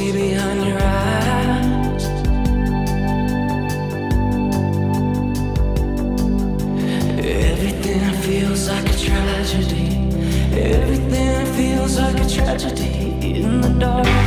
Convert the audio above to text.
see behind your eyes. Everything feels like a tragedy. Everything feels like a tragedy in the dark.